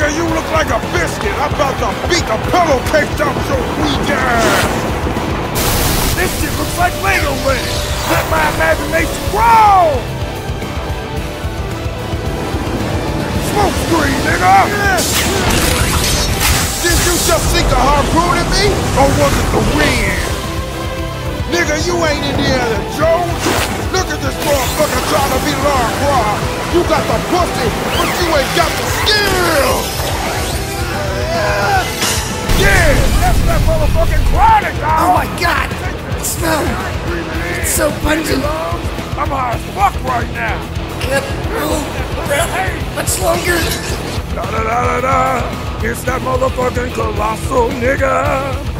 Nigga, you look like a biscuit. I'm about to beat the pillowcase out your weak ass. This shit looks like Lego land. Let my imagination grow. Smoke screen, nigga. Did you just sink a harpoon at me? Or was it the wind? Nigga, you ain't Indiana Jones. Look at this motherfucker trying to be Lara Croft. You got the pussy, but you ain't got the skill. Yeah, that's that motherfucking chronic, dog. Oh my god! The smell! It's so pungent! I'm high as fuck right now. Much longer! Da-da-da-da-da. It's that motherfucking Colossal, nigga.